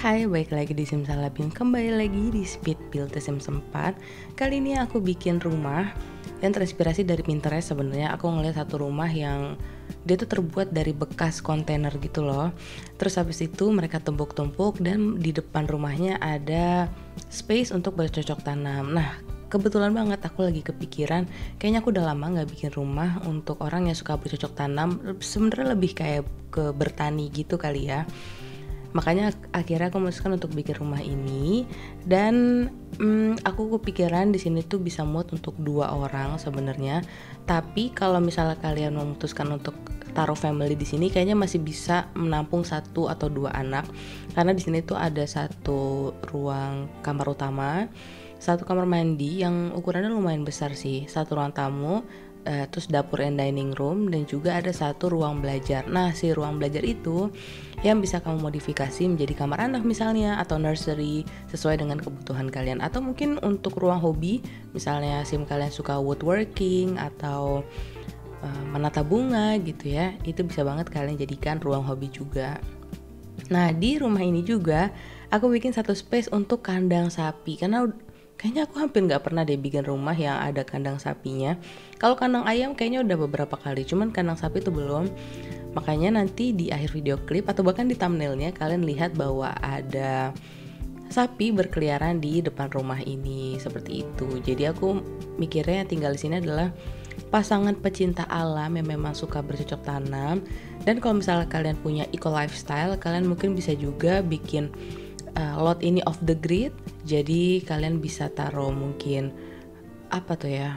Hai, balik lagi di Simsalabim. Kembali lagi di Speed Build The Sims 4. Kali ini aku bikin rumah yang terinspirasi dari Pinterest. Sebenarnya aku ngeliat satu rumah yang dia tuh terbuat dari bekas kontainer gitu loh. Terus habis itu mereka tumpuk-tumpuk dan di depan rumahnya ada space untuk bercocok tanam. Nah, kebetulan banget aku lagi kepikiran, kayaknya aku udah lama nggak bikin rumah untuk orang yang suka bercocok tanam. Sebenarnya lebih kayak ke bertani gitu kali ya. Makanya akhirnya aku memutuskan untuk bikin rumah ini. Dan aku kepikiran di sini tuh bisa muat untuk 2 orang sebenarnya. Tapi kalau misalnya kalian memutuskan untuk taruh family di sini, kayaknya masih bisa menampung 1 atau 2 anak. Karena di sini tuh ada 1 ruang kamar utama, 1 kamar mandi yang ukurannya lumayan besar sih, 1 ruang tamu, terus dapur and dining room, dan juga ada 1 ruang belajar. Nah, si ruang belajar itu yang bisa kamu modifikasi menjadi kamar anak misalnya, atau nursery sesuai dengan kebutuhan kalian. Atau mungkin untuk ruang hobi, misalnya sim kalian suka woodworking atau menata bunga gitu ya, itu bisa banget kalian jadikan ruang hobi juga. Nah, di rumah ini juga aku bikin 1 space untuk kandang sapi, karena kayaknya aku hampir nggak pernah deh bikin rumah yang ada kandang sapinya. Kalau kandang ayam kayaknya udah beberapa kali, cuman kandang sapi itu belum. Makanya nanti di akhir video klip atau bahkan di thumbnailnya kalian lihat bahwa ada sapi berkeliaran di depan rumah ini seperti itu. Jadi aku mikirnya yang tinggal di sini adalah pasangan pecinta alam yang memang suka bercocok tanam. Dan kalau misalnya kalian punya eco lifestyle, kalian mungkin bisa juga bikin lot ini off the grid. Jadi kalian bisa taruh mungkin apa tuh ya,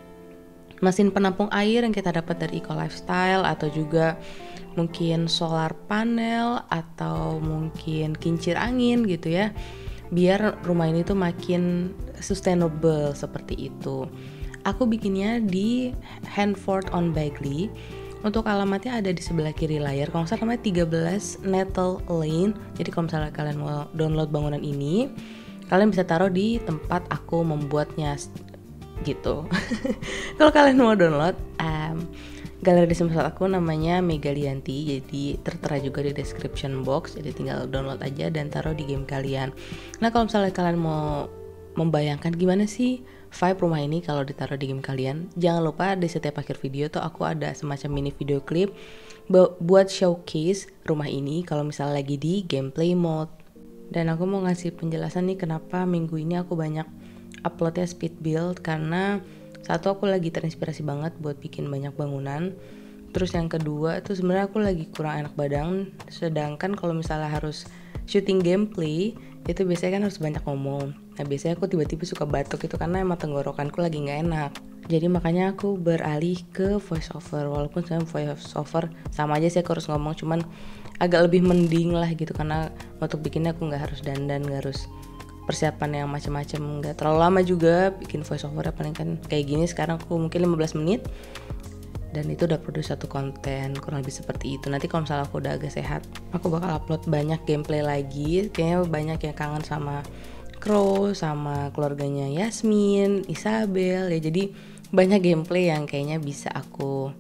mesin penampung air yang kita dapat dari eco lifestyle, atau juga mungkin solar panel, atau mungkin kincir angin gitu ya, biar rumah ini tuh makin sustainable seperti itu. Aku bikinnya di Handford-on-Bagley. Untuk alamatnya ada di sebelah kiri layar, kalau nggak salah namanya 13 Nettle Lane. Jadi kalau misalnya kalian mau download bangunan ini, kalian bisa taruh di tempat aku membuatnya gitu. Kalau kalian mau download, galeri di Sims aku namanya Megalianti, jadi tertera juga di description box. Jadi tinggal download aja dan taruh di game kalian. Nah, kalau misalnya kalian mau membayangkan gimana sih vibe rumah ini kalau ditaruh di game kalian, jangan lupa di setiap akhir video tuh aku ada semacam mini video clip buat showcase rumah ini kalau misalnya lagi di gameplay mode. Dan aku mau ngasih penjelasan nih kenapa minggu ini aku banyak uploadnya speed build, karena satu, aku lagi terinspirasi banget buat bikin banyak bangunan. Terus yang kedua tuh sebenarnya aku lagi kurang enak badan, sedangkan kalau misalnya harus syuting gameplay itu biasanya kan harus banyak ngomong. Nah, biasanya aku tiba-tiba suka batuk itu karena emang tenggorokanku lagi nggak enak. Jadi makanya aku beralih ke voice over. Walaupun sebenarnya voice over sama aja sih, aku harus ngomong, cuman agak lebih mending lah gitu, karena untuk bikinnya aku nggak harus dandan, nggak harus persiapan yang macam-macam, nggak terlalu lama juga bikin voice over. Paling kan kayak gini sekarang aku mungkin 15 menit dan itu udah produce 1 konten, kurang lebih seperti itu. Nanti kalau misalnya aku udah agak sehat, aku bakal upload banyak gameplay lagi. Kayaknya banyak yang kangen sama Crow, sama keluarganya Yasmin, Isabel ya. Jadi banyak gameplay yang kayaknya bisa aku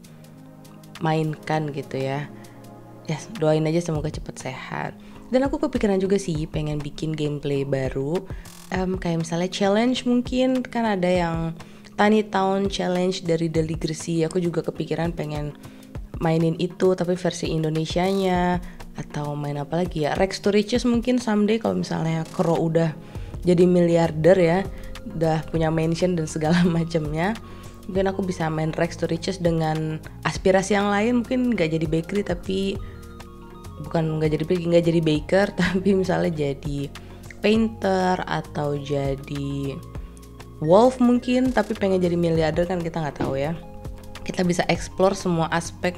mainkan gitu ya. Ya, doain aja semoga cepet sehat. Dan aku kepikiran juga sih pengen bikin gameplay baru, kayak misalnya challenge. Mungkin kan ada yang Tiny Town Challenge dari Deligracy. Aku juga kepikiran pengen mainin itu tapi versi Indonesianya. Atau main apa lagi ya, Rex to Riches mungkin someday kalau misalnya Crow udah jadi miliarder ya, udah punya mansion dan segala macamnya. Mungkin aku bisa main Rex to Riches dengan aspirasi yang lain. Mungkin gak jadi bakery, tapi bukan gak jadi baker tapi misalnya jadi painter, atau jadi wolf mungkin, tapi pengen jadi miliarder kan kita nggak tahu ya. Kita bisa explore semua aspek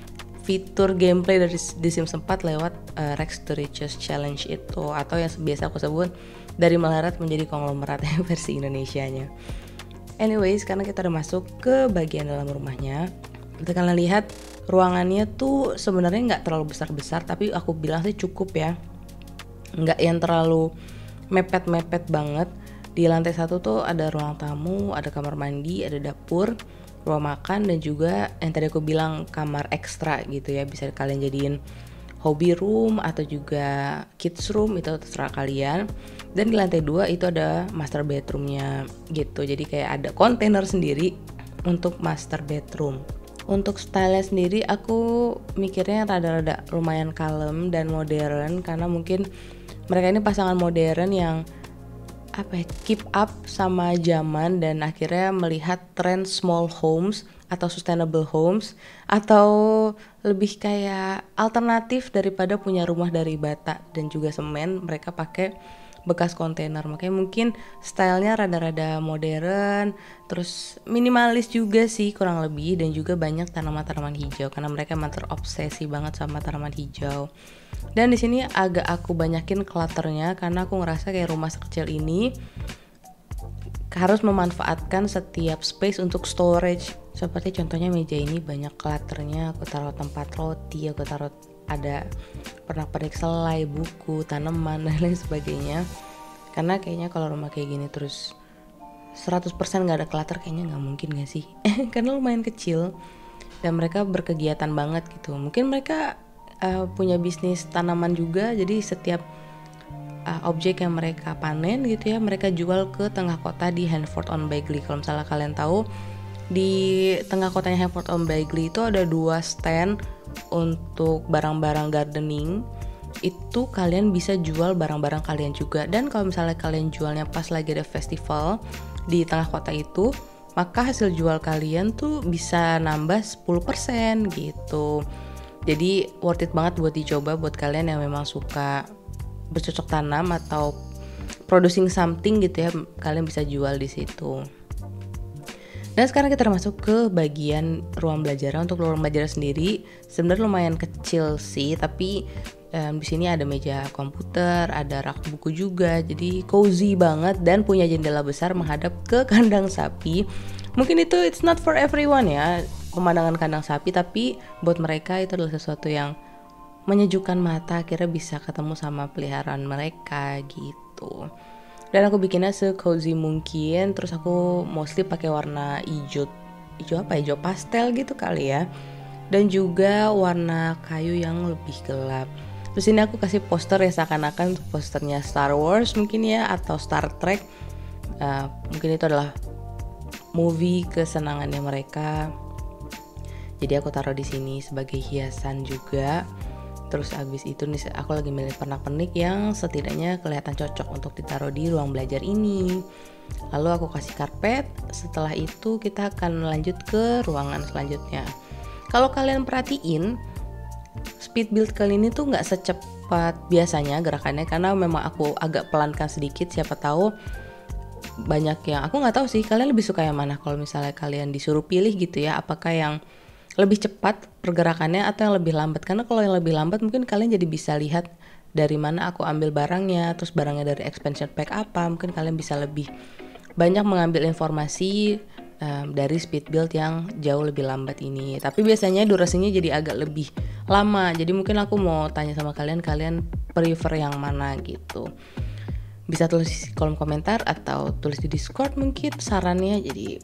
fitur gameplay dari The Sims 4 lewat Rex to Riches Challenge itu, atau yang biasa aku sebut dari melarat menjadi konglomerat versi Indonesianya. Anyways, karena kita udah masuk ke bagian dalam rumahnya, kita kalian lihat ruangannya tuh sebenarnya nggak terlalu besar-besar, tapi aku bilang sih cukup ya, nggak yang terlalu mepet-mepet banget. Di lantai 1 tuh ada ruang tamu, ada kamar mandi, ada dapur, ruang makan, dan juga yang tadi aku bilang kamar ekstra gitu ya, bisa kalian jadiin hobby room atau juga kids room, itu terserah kalian. Dan di lantai 2 itu ada master bedroomnya gitu, jadi kayak ada kontainer sendiri untuk master bedroom. Untuk style sendiri aku mikirnya rada-rada lumayan kalem dan modern, karena mungkin mereka ini pasangan modern yang keep up sama zaman dan akhirnya melihat tren small homes atau sustainable homes, atau lebih kayak alternatif daripada punya rumah dari bata dan juga semen, mereka pakai bekas kontainer. Makanya mungkin stylenya rada-rada modern, terus minimalis juga sih kurang lebih, dan juga banyak tanaman-tanaman hijau karena mereka emang terobsesi banget sama tanaman hijau. Dan di sini agak aku banyakin clutternya karena aku ngerasa kayak rumah sekecil ini harus memanfaatkan setiap space untuk storage. Seperti contohnya meja ini banyak clutternya, aku taruh tempat roti, aku taruh ada pernak-pernik selai, buku, tanaman dan lain sebagainya. Karena kayaknya kalau rumah kayak gini terus 100% gak ada clutter kayaknya gak mungkin gak sih? Karena lumayan kecil dan mereka berkegiatan banget gitu. Mungkin mereka punya bisnis tanaman juga, jadi setiap objek yang mereka panen gitu ya, mereka jual ke tengah kota di Hanford on Bagley. Kalau misalnya kalian tahu, di tengah kotanya Hanford on Bagley itu ada 2 stand untuk barang-barang gardening. Itu kalian bisa jual barang-barang kalian juga. Dan kalau misalnya kalian jualnya pas lagi ada festival di tengah kota itu, maka hasil jual kalian tuh bisa nambah 10% gitu. Jadi worth it banget buat dicoba buat kalian yang memang suka bercocok tanam atau producing something gitu ya, kalian bisa jual di situ. Dan sekarang kita masuk ke bagian ruang belajar. Untuk ruang belajar sendiri sebenarnya lumayan kecil sih, tapi di sini ada meja komputer, ada rak buku juga, jadi cozy banget dan punya jendela besar menghadap ke kandang sapi. Mungkin itu it's not for everyone ya, pemandangan kandang sapi, tapi buat mereka itu adalah sesuatu yang menyejukkan mata, akhirnya bisa ketemu sama peliharaan mereka gitu. Dan aku bikinnya se-cozy mungkin, terus aku mostly pakai warna hijau pastel gitu kali ya, dan juga warna kayu yang lebih gelap. Terus ini aku kasih poster ya, seakan-akan posternya Star Wars mungkin ya, atau Star Trek. Mungkin itu adalah movie kesenangannya mereka. Jadi aku taruh di sini sebagai hiasan juga. Terus abis itu nih aku lagi milih pernak-pernik yang setidaknya kelihatan cocok untuk ditaruh di ruang belajar ini. Lalu aku kasih karpet. Setelah itu kita akan lanjut ke ruangan selanjutnya. Kalau kalian perhatiin, speed build kali ini tuh nggak secepat biasanya gerakannya, karena memang aku agak pelankan sedikit. Siapa tahu banyak yang aku nggak tahu sih, kalian lebih suka yang mana kalau misalnya kalian disuruh pilih gitu ya, apakah yang lebih cepat pergerakannya atau yang lebih lambat. Karena kalau yang lebih lambat mungkin kalian jadi bisa lihat dari mana aku ambil barangnya, terus barangnya dari expansion pack apa, mungkin kalian bisa lebih banyak mengambil informasi dari speed build yang jauh lebih lambat ini. Tapi biasanya durasinya jadi agak lebih lama, jadi mungkin aku mau tanya sama kalian prefer yang mana gitu. Bisa tulis di kolom komentar atau tulis di Discord mungkin sarannya, jadi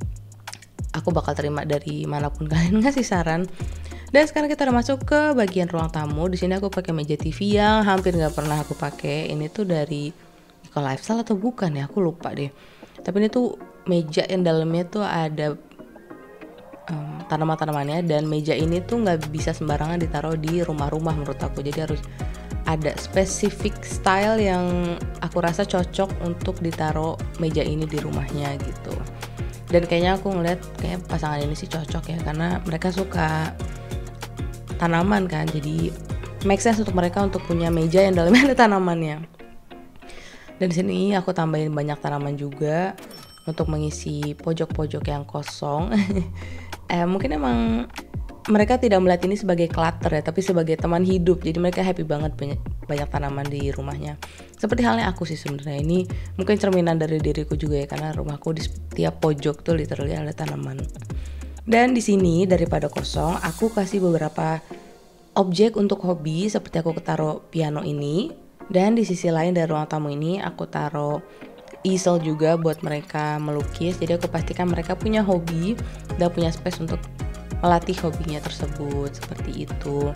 aku bakal terima dari manapun kalian ngasih saran. Dan sekarang kita udah masuk ke bagian ruang tamu. Di sini aku pakai meja TV yang hampir nggak pernah aku pakai. Ini tuh dari Eco Lifestyle atau bukan ya, aku lupa deh. Tapi ini tuh meja yang dalamnya tuh ada tanaman-tanamannya, dan meja ini tuh nggak bisa sembarangan ditaruh di rumah-rumah menurut aku. Jadi harus ada specific style yang aku rasa cocok untuk ditaruh meja ini di rumahnya gitu. Dan kayaknya aku ngeliat kayak pasangan ini sih cocok ya, karena mereka suka tanaman kan, jadi make sense untuk mereka untuk punya meja yang dalamnya ada tanamannya. Dan di sini aku tambahin banyak tanaman juga untuk mengisi pojok-pojok yang kosong. Mungkin emang mereka tidak melihat ini sebagai clutter ya, tapi sebagai teman hidup. Jadi mereka happy banget banyak tanaman di rumahnya. Seperti halnya aku sih sebenarnya, ini mungkin cerminan dari diriku juga ya, karena rumahku di setiap pojok tuh literally ada tanaman. Dan di sini daripada kosong, aku kasih beberapa objek untuk hobi, seperti aku taruh piano ini. Dan di sisi lain dari ruang tamu ini aku taruh easel juga buat mereka melukis. Jadi aku pastikan mereka punya hobi dan punya space untuk melatih hobinya tersebut, seperti itu.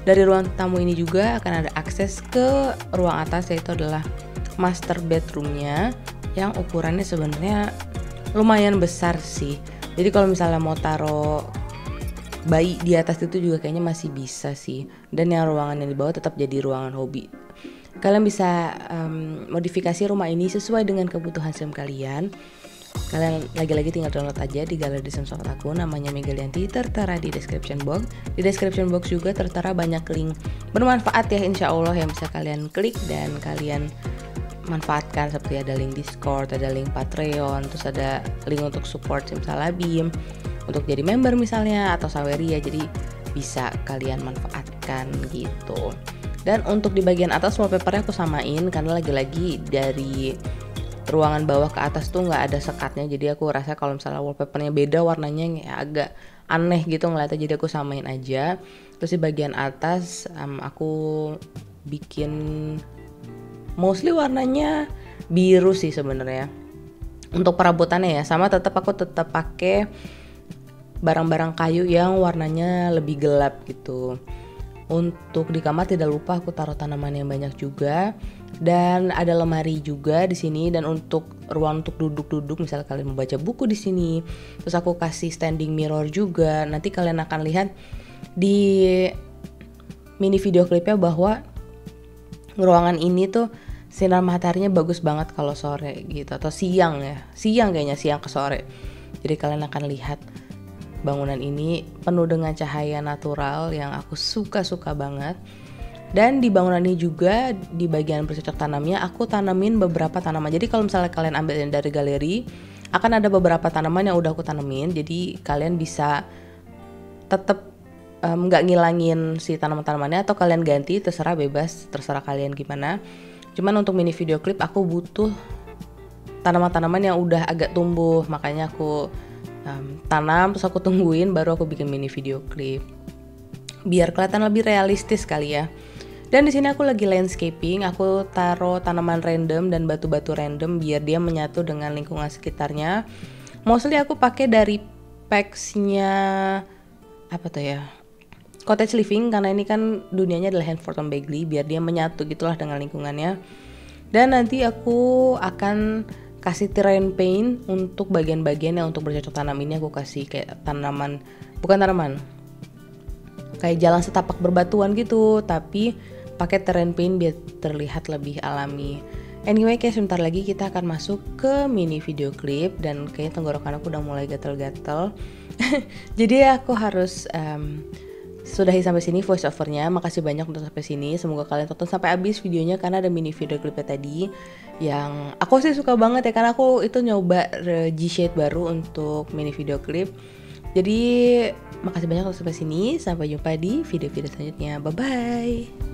Dari ruang tamu ini juga akan ada akses ke ruang atas, yaitu adalah master bedroomnya yang ukurannya sebenarnya lumayan besar sih. Jadi kalau misalnya mau taruh bayi di atas itu juga kayaknya masih bisa sih. Dan yang ruangan yang di bawah tetap jadi ruangan hobi. Kalian bisa modifikasi rumah ini sesuai dengan kebutuhan sim kalian. Kalian lagi-lagi tinggal download aja di galeri Sims Soft aku, namanya Megalianti, tertera di description box. Di description box juga tertera banyak link bermanfaat ya, insya Allah, yang bisa kalian klik dan kalian manfaatkan, seperti ada link Discord, ada link Patreon, terus ada link untuk support Simsalabim, untuk jadi member misalnya, atau Saweria, jadi bisa kalian manfaatkan gitu. Dan untuk di bagian atas wallpapernya aku samain, karena lagi-lagi dari ruangan bawah ke atas tuh nggak ada sekatnya, jadi aku rasa kalau misalnya wallpapernya beda warnanya ya agak aneh gitu ngeliatnya, jadi aku samain aja. Terus di bagian atas aku bikin mostly warnanya biru sih sebenarnya. Untuk perabotannya ya sama, aku tetap pakai barang-barang kayu yang warnanya lebih gelap gitu. Untuk di kamar tidak lupa aku taruh tanaman yang banyak juga, dan ada lemari juga di sini. Dan untuk ruang untuk duduk-duduk, misalnya kalian membaca buku di sini, terus aku kasih standing mirror juga. Nanti kalian akan lihat di mini video klipnya bahwa ruangan ini tuh sinar mataharinya bagus banget kalau sore gitu, atau siang ya, siang kayaknya, siang ke sore. Jadi kalian akan lihat bangunan ini penuh dengan cahaya natural yang aku suka banget. Dan di bangunan ini juga di bagian bercocok tanamnya aku tanamin beberapa tanaman. Jadi kalau misalnya kalian ambil dari galeri, akan ada beberapa tanaman yang udah aku tanemin. Jadi kalian bisa tetap nggak ngilangin si tanaman-tanamannya, atau kalian ganti, terserah, bebas, terserah kalian gimana. Cuman untuk mini video klip aku butuh tanaman-tanaman yang udah agak tumbuh, makanya aku tanam, terus aku tungguin baru aku bikin mini video klip biar kelihatan lebih realistis kali ya. Dan di sini aku lagi landscaping, aku taruh tanaman random dan batu-batu random biar dia menyatu dengan lingkungan sekitarnya. Mostly aku pakai dari packsnya apa tuh ya, Cottage Living, karena ini kan dunianya adalah Handford and Bagley, biar dia menyatu gitulah dengan lingkungannya. Dan nanti aku akan kasih terrain paint untuk bagian-bagian yang untuk bercocok tanam ini. Aku kasih kayak tanaman, bukan tanaman, kayak jalan setapak berbatuan gitu, tapi pakai terrain paint biar terlihat lebih alami. Anyway, kayak sebentar lagi kita akan masuk ke mini video klip, dan kayak tenggorokan aku udah mulai gatel-gatel. Jadi aku harus sudahi sampai sini voice overnya. Makasih banyak untuk sampai sini. Semoga kalian tonton sampai habis videonya, karena ada mini video klipnya tadi yang aku sih suka banget ya, karena aku itu nyoba G-Shade baru untuk mini video klip. Jadi makasih banyak untuk sampai sini. Sampai jumpa di video-video selanjutnya. Bye bye.